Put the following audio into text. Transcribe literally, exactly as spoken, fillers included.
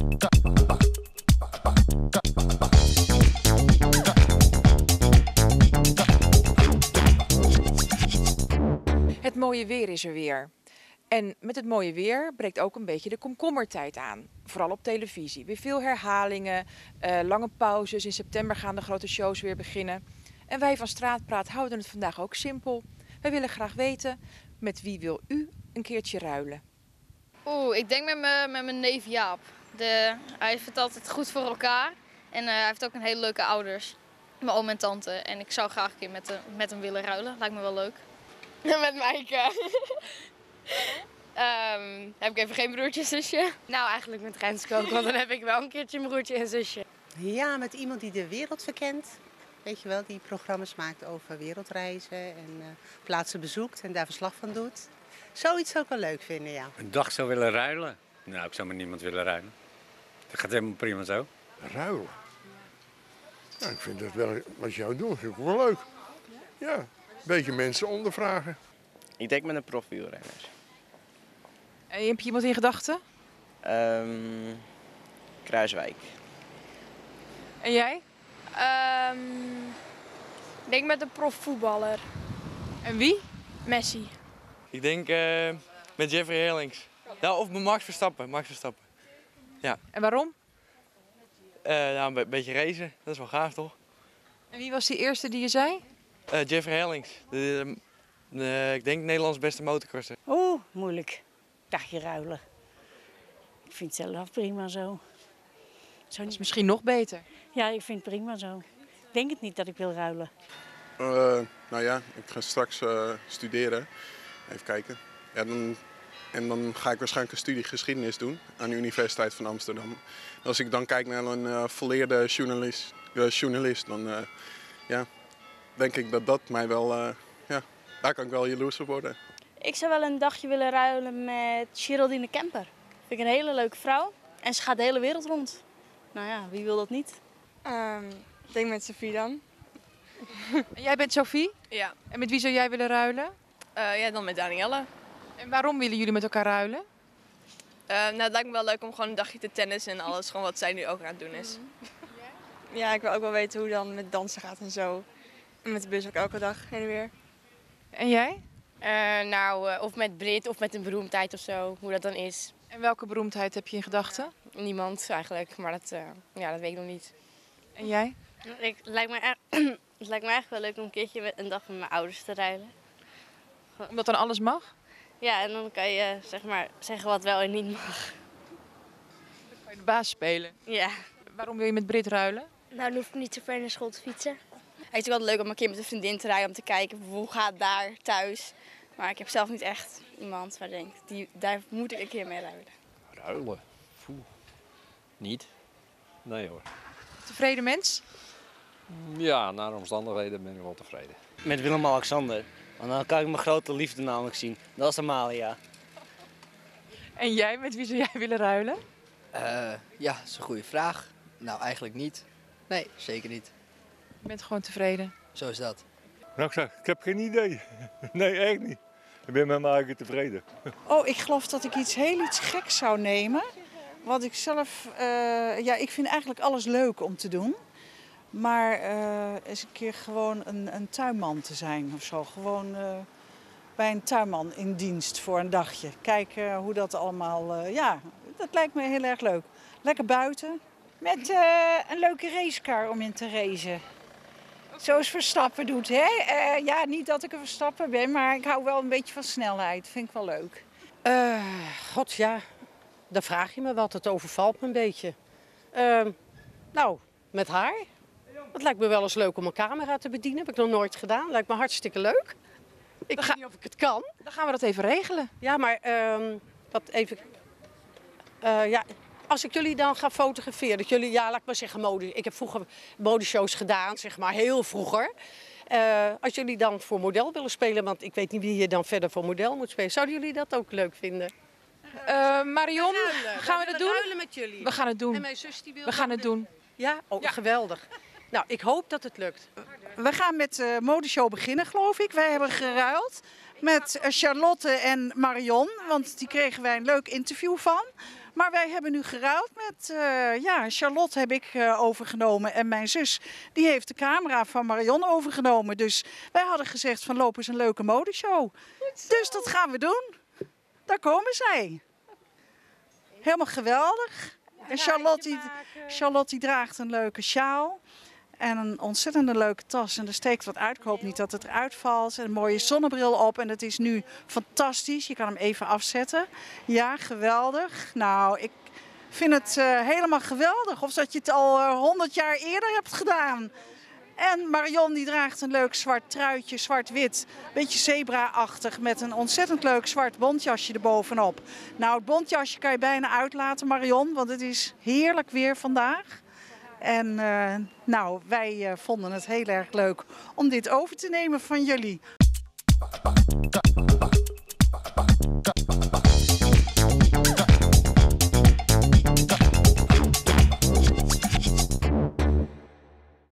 Het mooie weer is er weer. En met het mooie weer breekt ook een beetje de komkommertijd aan. Vooral op televisie. Weer veel herhalingen, uh, lange pauzes. In september gaan de grote shows weer beginnen. En wij van Straatpraat houden het vandaag ook simpel. Wij willen graag weten, met wie wil u een keertje ruilen? Oeh, ik denk met, me, met mijn neef Jaap. De, hij heeft het altijd goed voor elkaar. En uh, hij heeft ook een hele leuke ouders. Mijn oom en tante. En ik zou graag een keer met, de, met hem willen ruilen. Lijkt me wel leuk. Met Maaike. um, heb ik even geen broertje en zusje? Nou, eigenlijk met Renske ook, want dan heb ik wel een keertje een broertje en zusje. Ja, met iemand die de wereld verkent. Weet je wel, die programma's maakt over wereldreizen en uh, plaatsen bezoekt en daar verslag van doet. Zoiets zou ik wel leuk vinden, ja. Een dag zou willen ruilen? Nou, ik zou met niemand willen ruilen. Dat gaat helemaal prima zo. Ruilen? Nou, ik vind dat wel, wat jou doet, vind ik wel leuk. Ja, een beetje mensen ondervragen. Ik denk met een profielrenner. En heb je iemand in gedachten? Um, Kruiswijk. En jij? Um, ik denk met een profvoetballer. En wie? Messi. Ik denk uh, met Jeffrey Herlings. Ja, of met Max Verstappen. Max Verstappen. Ja. En waarom? Uh, nou, een beetje racen. Dat is wel gaaf, toch? En wie was die eerste die je zei? Uh, Jeffrey Herlings. De, de, de, ik denk Nederlands beste motorcrosser. Oeh, moeilijk. Dagje ruilen. Ik vind het zelf prima zo. Zo is misschien nog beter. Ja, ik vind het prima zo. Ik denk het niet dat ik wil ruilen. Uh, nou ja, ik ga straks uh, studeren. Even kijken. Ja, dan, en dan ga ik waarschijnlijk een studie geschiedenis doen aan de Universiteit van Amsterdam. En als ik dan kijk naar een uh, volleerde journalist, uh, journalist dan uh, ja, denk ik dat dat mij wel, uh, ja, daar kan ik wel jaloers op worden. Ik zou wel een dagje willen ruilen met Geraldine Kemper. Vind ik een hele leuke vrouw en ze gaat de hele wereld rond. Nou ja, wie wil dat niet? Um, ik denk met Sophie dan. En jij bent Sophie? Ja. En met wie zou jij willen ruilen? Uh, ja, dan met Danielle. En waarom willen jullie met elkaar ruilen? Uh, nou, het lijkt me wel leuk om gewoon een dagje te tennissen en alles, gewoon wat zij nu ook aan het doen is. Ja? Ja, ik wil ook wel weten hoe het dan met dansen gaat en zo. En met de bus ook elke dag heen en weer. En jij? Uh, nou, uh, of met Brit of met een beroemdheid of zo, hoe dat dan is. En welke beroemdheid heb je in gedachten? Niemand eigenlijk, maar dat, uh, ja, dat weet ik nog niet. En jij? Ik, het, lijkt me er, het lijkt me eigenlijk wel leuk om een keertje met een dag met mijn ouders te ruilen. Omdat dan alles mag? Ja, en dan kan je zeg maar zeggen wat wel en niet mag. Dan kan je de baas spelen? Ja. Waarom wil je met Brit ruilen? Nou, dan hoef ik niet zo ver naar school te fietsen. Het is ook wel leuk om een keer met een vriendin te rijden om te kijken hoe gaat daar thuis. Maar ik heb zelf niet echt iemand waar ik denk, die, daar moet ik een keer mee ruilen. Ruilen? Poeh. Niet? Nee hoor. Tevreden mens? Ja, naar de omstandigheden ben ik wel tevreden. Met Willem-Alexander. Want dan kan ik mijn grote liefde namelijk zien. Dat is Amalia. En jij, met wie zou jij willen ruilen? Uh, ja, dat is een goede vraag. Nou, eigenlijk niet. Nee, zeker niet. Je bent gewoon tevreden? Zo is dat. Nou, ik zeg, ik heb geen idee. Nee, echt niet. Ik ben met mijn eigen tevreden. Oh, ik geloof dat ik iets heel iets geks zou nemen. Wat ik zelf... Uh, ja, ik vind eigenlijk alles leuk om te doen. Maar uh, eens een keer gewoon een, een tuinman te zijn of zo. Gewoon uh, bij een tuinman in dienst voor een dagje. Kijken hoe dat allemaal... Uh, ja, dat lijkt me heel erg leuk. Lekker buiten. Met uh, een leuke racecar om in te racen. Zoals Verstappen doet, hè? Uh, ja, niet dat ik een Verstappen ben, maar ik hou wel een beetje van snelheid. Vind ik wel leuk. Uh, God, ja. Daar vraag je me wat. Het overvalt me een beetje. Uh, nou, met haar. Het lijkt me wel eens leuk om een camera te bedienen. Heb ik nog nooit gedaan. Lijkt me hartstikke leuk. Ik weet niet of ik het kan. Dan gaan we dat even regelen. Ja, maar uh, wat even... Uh, ja, als ik jullie dan ga fotograferen, dat jullie, ja, laat ik maar zeggen, mode. Ik heb vroeger modeshows gedaan, zeg maar, heel vroeger. Uh, als jullie dan voor model willen spelen, want ik weet niet wie je dan verder voor model moet spelen. Zouden jullie dat ook leuk vinden? Uh, Marion, gaan we dat doen? Ruilen met jullie. We gaan het doen. En mijn zus die wil we gaan het doen. Ja? Oh, ja. Geweldig. Nou, ik hoop dat het lukt. We gaan met de modeshow beginnen, geloof ik. Wij hebben geruild met Charlotte en Marion, want die kregen wij een leuk interview van. Maar wij hebben nu geruild met, uh, ja, Charlotte heb ik uh, overgenomen en mijn zus die heeft de camera van Marion overgenomen. Dus wij hadden gezegd van loop eens een leuke modeshow. Dus dat gaan we doen. Daar komen zij. Helemaal geweldig. En Charlotte, die, Charlotte die draagt een leuke sjaal. En een ontzettend leuke tas. En er steekt wat uit. Ik hoop niet dat het eruit valt. En een mooie zonnebril op. En het is nu fantastisch. Je kan hem even afzetten. Ja, geweldig. Nou, ik vind het uh, helemaal geweldig. Of dat je het al honderd uh, jaar eerder hebt gedaan. En Marion die draagt een leuk zwart truitje, zwart-wit. Beetje zebra-achtig met een ontzettend leuk zwart bontjasje erbovenop. Nou, het bontjasje kan je bijna uitlaten, Marion. Want het is heerlijk weer vandaag. En uh, nou, wij uh, vonden het heel erg leuk om dit over te nemen van jullie.